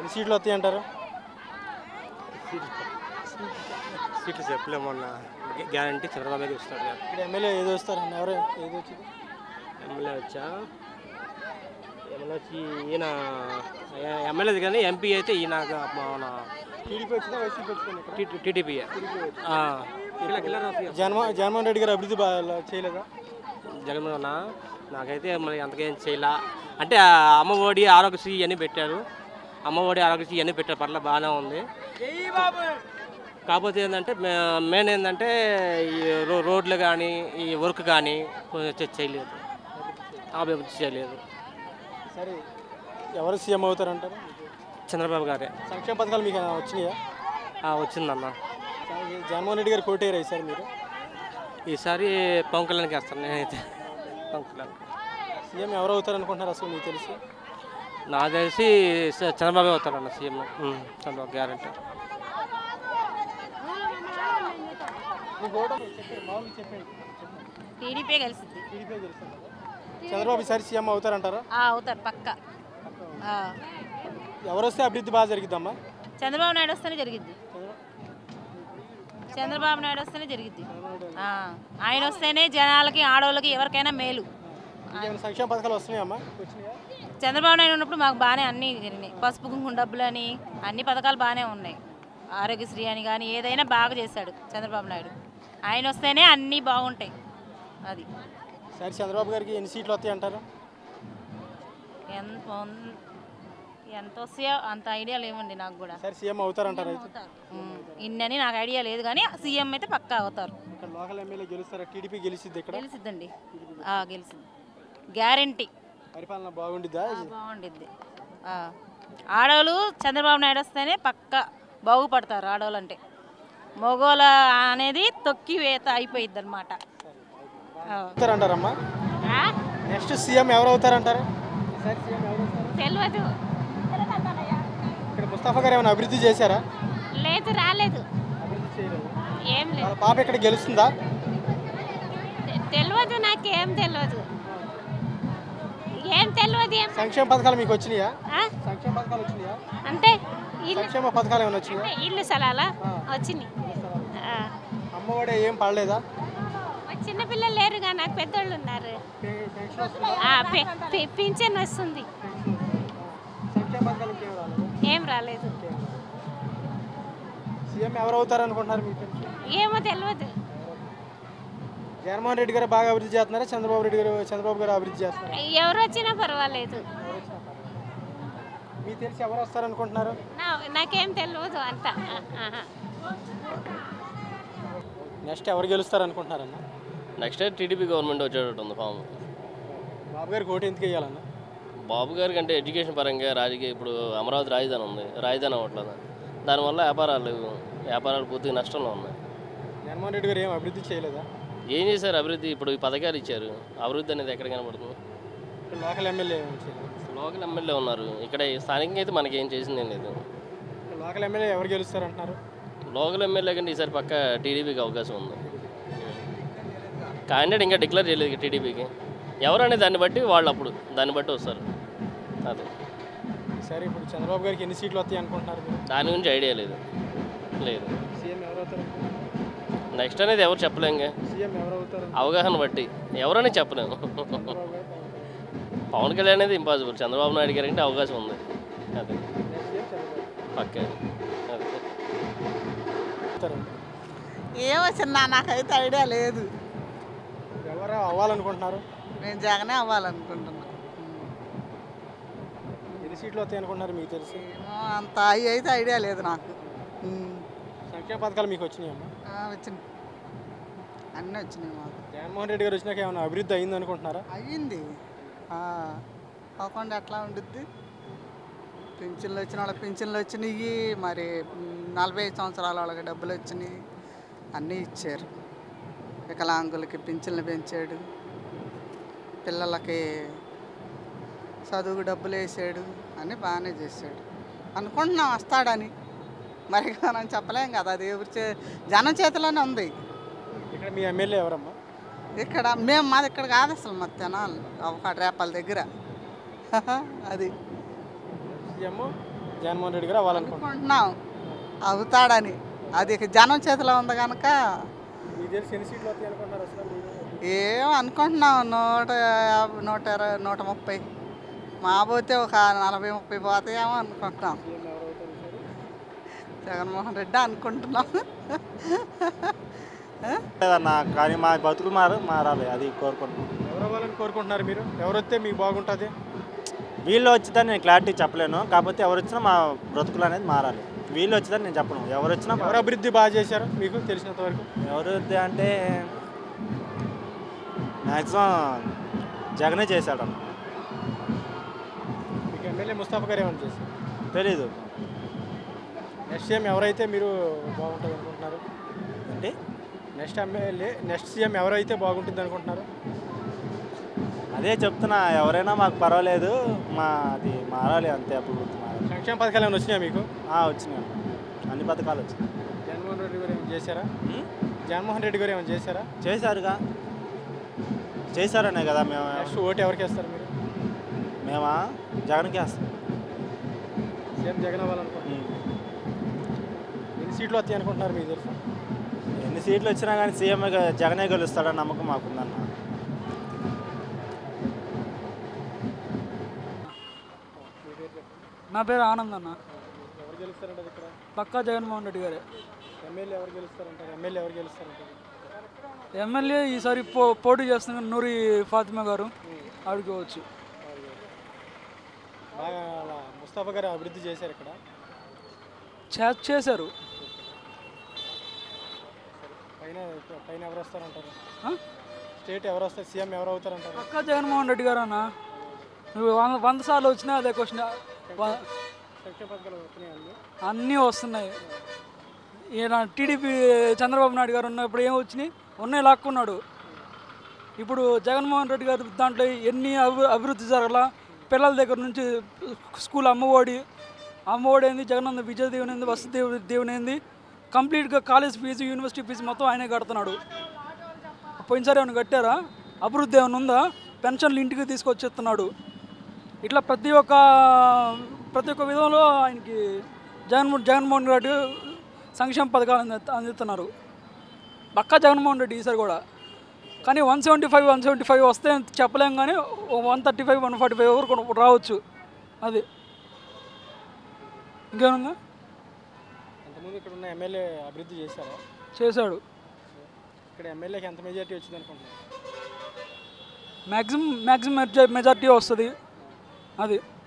ఎన్ని సీట్లు వస్తాయి అంటారు? సీట్లు చెప్పలేమన్న గ్యారంటీ చంద్రబాబు వస్తాడు. ఇక్కడ ఎమ్మెల్యే ఏదో వస్తారన్న, ఎవరు ఏదో వచ్చింది? ఎమ్మెల్యే వచ్చి ఈయన ఎమ్మెల్యేది కానీ ఎంపీ అయితే ఈయన మన టీడీపీ వచ్చిందా వైసీపీ వచ్చింది? టీడీపీ. జగన్మోహన్ రెడ్డి గారు అభివృద్ధి చేయలేదా? జగన్మోహన్ నాకైతే మరి అంతకేం చేయలే. అంటే అమ్మ ఒడి ఆరోగ్యశ్రీ ఇవన్నీ పెట్టారు. అమ్మ ఒడి ఆరోగ్యశ్రీ ఇవన్నీ పెట్టారు, పట్ల బాగానే ఉంది. కాకపోతే ఏంటంటే మెయిన్ ఏంటంటే ఈ రోడ్లు కానీ ఈ వర్క్ కానీ చేయలేదు, అభివృద్ధి చేయలేదు. సరే, ఎవరు సీఎం అవుతారంటారు? చంద్రబాబు గారే. సంక్షేమ పథకాలు మీకు వచ్చినాయా? వచ్చిందన్న. జగన్మోహన్ రెడ్డి గారు కోటేరా ఈసారి మీరు? ఈసారి పవన్ కళ్యాణ్కి వేస్తాను నేనైతే. పవన్ కళ్యాణ్ సీఎం ఎవరు అవుతారు అనుకుంటున్నారు అసలు మీకు తెలిసి? నాకు తెలిసి చంద్రబాబు అవుతారన్న సీఎం. చంద్రబాబు గ్యారెంటీ. టీడీపీ గెలిచింది. చంద్రబాబు ఈసారి సీఎం అవుతారంటారా? అవుతారు పక్క. ఎవరు వస్తే అభివృద్ధి బాగా జరిగిద్దమ్మా? చంద్రబాబు నాయుడు వస్తేనే జరిగిద్ది. చంద్రబాబు నాయుడు వస్తేనే జరిగిద్ది. ఆయన వస్తేనే జనాలకి ఆడవాళ్ళకి ఎవరికైనా మేలు. సంక్షేమ పథకాలు వస్తున్నాయమ్మా? చంద్రబాబు నాయుడు ఉన్నప్పుడు మాకు బాగానే అన్నీ జరిగినాయి. పసుపు కుంకుమ డబ్బులు అని అన్ని పథకాలు బాగానే ఉన్నాయి. ఆరోగ్యశ్రీ అని కానీ ఏదైనా బాగా చేశాడు చంద్రబాబు నాయుడు. ఆయన వస్తేనే అన్నీ బాగుంటాయి. అది సరే, చంద్రబాబు గారికి ఎన్ని సీట్లు వస్తాయి అంటారు? ఎంత వస్తాయో అంత ఐడియా లేవండి నాకు కూడా. సరే, సీఎం అవుతారంటారు? ఇన్నని నాకు ఐడియా లేదు కానీ సీఎం అయితే పక్కా అవుతారు. లోకల్ ఎమ్మెల్యే గెలుస్తారా? టీడీపీ గెలిచిద్ది ఇక్కడ? గెలిచిద్దండి, గెలిచింది గ్యారంటీ. పరిపాలన బాగుండిద్దా? బాగుండిద్ది. ఆడవాళ్ళు చంద్రబాబు నాయుడు వస్తేనే పక్కా బాగుపడతారు. ఆడవాళ్ళు అంటే మగోళ్ళ అనేది తొక్కి వేత అయిపోయిద్ది అనమాట. అంటారమ్మా? నెక్స్ట్ సీఎం ఎవరు అవుతారంటారు? తెలియదు. ఇక్కడ ముస్తఫా గారు ఏమైనా అభివృద్ధి చేశారా? లేదు, రాలేదు. అభివృద్ధి చేయలేదు. ఏం లేదు. పాప ఇక్కడ గెలుస్తుందా? తెలియదు, నాకేం తెలియదు. ఏం తెలియదు. సంక్షేమ పథకాలు మీకు వచ్చినాయా? సంక్షేమ పథకాలు వచ్చినాయా? అంటే సంక్షేమ పథకాలు ఏమైనా వచ్చినాయా? ఇల్లు స్థలాలా వచ్చినాయి. అమ్మఒడి ఏం పడలేదా? చిన్నపిల్లలు లేరుగా, నాకు పెద్దోళ్ళు ఉన్నారు. పింఛన్ వస్తుంది. ఏం రాలేదు. సీఎం ఎవరు అవుతారు అనుకుంటున్నారు మీకు? ఏమో తెలియదు. జగన్మోహన్ రెడ్డి గారు బాగా అభివృద్ధి చేస్తున్నారా? చంద్రబాబు గారు అభివృద్ధి చేస్తున్నారా? ఎవరు వచ్చినా పర్వాలేదు. మీకు తెలిసి ఎవరు వస్తారు అనుకుంటున్నారు? నాకేం తెలియదు అంత. నెక్స్ట్ ఎవరు గెలుస్తారు అనుకుంటున్నారన్న? నెక్స్ట్ టీడీపీ గవర్నమెంట్ వచ్చేటట్టు ఉంది ఫామ్. బాబు గారికి ఓటు ఎందుకు వేయాలన్న? బాబు గారికి అంటే ఎడ్యుకేషన్ పరంగా రాజకీయ ఇప్పుడు అమరావతి రాజధాని ఉంది, రాజధాని అవ్వట్లేదు. దానివల్ల వ్యాపారాలు పూర్తిగా నష్టంలో ఉన్నాయి. జగన్మోహన్ రెడ్డి గారు ఏం అభివృద్ధి చేయలేదా? ఏం చేశారు అభివృద్ధి? ఇప్పుడు ఈ పథకాలు ఇచ్చారు, అభివృద్ధి అనేది ఎక్కడ కనబడుతుంది? లోకల్ ఎమ్మెల్యే ఉన్నారు ఇక్కడ, స్థానికంగా అయితే మనకి ఏం చేసింది ఏం లేదు. లోకల్ ఎమ్మెల్యే ఎవరు గెలుస్తారు అంటున్నారు? లోకల్ ఎమ్మెల్యే కంటే ఈసారి పక్క టీడీపీకి అవకాశం ఉంది. క్యాండిడేట్ ఇంకా డిక్లేర్ చేయలేదు టీడీపీకి. ఎవరనే దాన్ని బట్టి దాన్ని బట్టి వస్తారు. అదే. సరే, ఇప్పుడు చంద్రబాబు గారికి ఎన్ని సీట్లు వస్తాయి అనుకుంటున్నారు? దాని గురించి ఐడియా లేదు. సీఎం ఎవరు అవుతారు? నెక్స్ట్ అనేది ఎవరు చెప్పలేంగా, సీఎం ఎవరు అవుతారు అవగాహన బట్టి ఎవరని చెప్పలేము. పవన్ కళ్యాణ్ అనేది ఇంపాసిబుల్. చంద్రబాబు నాయుడు గారి అంటే అవకాశం ఉంది. అదే పక్కే. ఏమొచ్చిందా నాకైతే ఐడియా లేదు. ఎవరు అవ్వాలనుకుంటున్నారు? నేను జగనే అవ్వాలనుకుంటున్నా. ఎన్ని సీట్లు వస్తాయి అనుకుంటున్నారు మీకు తెలిసి? అంత అయితే ఐడియా లేదు నాకు. సంక్షేమ పథకాలు మీకు వచ్చినాయమ్మా? వచ్చినాయి, అన్నీ వచ్చినాయి మాకు. జగన్మోహన్ రెడ్డి గారు వచ్చినాక ఏమైనా అభివృద్ధి అయింది అనుకుంటున్నారా? అయ్యింది. కాకుండా ఎట్లా ఉండుద్ది? పింఛన్లు వచ్చిన వాళ్ళకి పింఛన్లు వచ్చినాయి, మరి 45 సంవత్సరాల వాళ్ళకి డబ్బులు వచ్చినాయి, అన్నీ ఇచ్చారు. వికలాంగులకి పింఛన్లు పెంచాడు, పిల్లలకి చదువుకు డబ్బులు వేసాడు, అన్నీ బాగానే చేశాడు. అనుకుంటున్నాం వస్తాడని, మరి మనం చెప్పలేం కదా. అది జనం చేతిలోనే ఉంది. ఇక్కడ మీ ఎమ్మెల్యే ఎవరమ్మా? ఇక్కడ మాది ఇక్కడ కాదు అసలు, మా తెనాలి ఒక రేపాల దగ్గర. అది సీఎం జగన్మోహన్ రెడ్డి గారు అవ్వాలనుకుంటున్నాను. అనుకుంటున్నాం అవుతాడని. అది ఇక జనం చేతిలో ఉంది కనుక మీకు తెలిసి ఎన్ని సీట్లు వస్తాయి అనుకుంటున్నారు అసలు మీరు? ఏం అనుకుంటున్నాం 150, 120, 130 మా పోతే ఒక 40, 30 పోతాయేమో అనుకుంటున్నాం. సీఎం ఎవరు అవుతారు ఈసారి? జగన్మోహన్ రెడ్డి అనుకుంటున్నాం. లేదన్నా కానీ మా బతుకులు మారాలి అది కోరుకుంటున్నాం. ఎవరు అవ్వాలని కోరుకుంటున్నారు మీరు? ఎవరు వస్తే మీకు బాగుంటుంది? వీళ్ళు వచ్చిందని నేను క్లారిటీ చెప్పలేను, కాకపోతే ఎవరు వచ్చినా మా బ్రతుకులు అనేది మారాలి. వీళ్ళు వచ్చిందని నేను చెప్పను, ఎవరు వచ్చినా ఎవరు అభివృద్ధి బాగా చేశారు మీకు తెలిసినంత వరకు? ఎవరు అంటే మ్యాక్సిమం జగనే చేశాడు. మీకు ఎమ్మెల్యే ముస్తాఫా గారు ఏమైనా చేశారు? తెలీదు. నెక్స్ట్ సీఎం ఎవరైతే మీరు బాగుంటుంది అనుకుంటున్నారు? అంటే నెక్స్ట్ సీఎం ఎవరైతే బాగుంటుంది అనుకుంటున్నారు? అదే చెప్తున్నా, ఎవరైనా మాకు పర్వాలేదు, అది మారాలి అంతే. అభివృద్ధి మారాలి. సంక్షేమ పథకాలు ఏమైనా వచ్చినాయా మీకు? వచ్చినాయి, అన్ని పథకాలు వచ్చినాయి. జగన్మోహన్ రెడ్డి గారు ఏమైనా చేశారా? జగన్మోహన్ రెడ్డి గారు ఏమైనా చేశారా? చేశారుగా, చేశారనే కదా మేము. నెక్స్ట్ ఓటు ఎవరికి వేస్తారు మీరు? మేమా జగన్కి వేస్తాం. సీఎం జగన్ అవ్వాలనుకుంటున్నారు. ఎన్ని సీట్లు వస్తాయి అనుకుంటున్నారు మీకు తెలుసు? ఎన్ని సీట్లు వచ్చినా కానీ సీఎం జగనే గెలుస్తాడని నమ్మకం మాకుందన్న. నా పేరు ఆనంద్ అన్న. ఎవరు గెలుస్తారంటారు ఇక్కడ? పక్కా జగన్మోహన్ రెడ్డి గారే. ఎమ్మెల్యే ఎవరు గెలుస్తారంటారు? ఎమ్మెల్యే ఎవరు గెలుస్తారంటారు? ఎమ్మెల్యే ఈసారి పోటీ చేస్తున్న నూరి ఫాతిమా గారు ఆడుకోవచ్చు. బాగా ముస్తాఫా గారు అభివృద్ధి చేశారు ఇక్కడ. చేశారు. పైన పైన ఎవరు వస్తారంటారు? స్టేట్ ఎవరు వస్తారు? సీఎం ఎవరు అవుతారంటారు? పక్కా జగన్మోహన్ రెడ్డి గారు అన్న. నువ్వు 100 సార్లు వచ్చినా అదే క్వశ్చన్. సంక్షేమ పథకాలు వస్తున్నాయండి, అన్నీ వస్తున్నాయి. ఈయన టీడీపీ చంద్రబాబు నాయుడు గారు ఉన్నప్పుడు ఏం వచ్చినాయి? ఉన్నాయి, లాక్కున్నాడు. ఇప్పుడు జగన్మోహన్ రెడ్డి గారు దాంట్లో ఎన్ని అభివృద్ధి జరగల. పిల్లల దగ్గర నుంచి స్కూల్ అమ్మఒడి ఏంది, జగనన్న విజయ దీవెన ఏంది, వసతి దీవెన ఏంది, కంప్లీట్గా కాలేజ్ ఫీజు, యూనివర్సిటీ ఫీజు మొత్తం ఆయనే కడుతున్నాడు. పోయినసారి ఏమైనా కట్టారా? అభివృద్ధి ఏమైనా ఉందా? పెన్షన్లు ఇంటికి తీసుకొచ్చేస్తున్నాడు. ఇట్లా ప్రతి ఒక్క విధంలో ఆయనకి జగన్మోహన్ రెడ్డి సంక్షేమ పథకాలు అందిస్తున్నారు. పక్కా జగన్మోహన్ రెడ్డి ఈసారి కూడా. కానీ 175 వస్తే చెప్పలేం, కానీ 135, 145 వరకు రావచ్చు. అది ఇంకేముందా? అంతకుముందు ఇక్కడ ఉన్న ఎమ్మెల్యే అభివృద్ధి చేశారా? చేశాడు. ఇక్కడ ఎమ్మెల్యేకి ఎంత మెజార్టీ వచ్చింది అనుకుంటున్నారు? మ్యాక్సిమం మెజార్టీ వస్తుంది. అది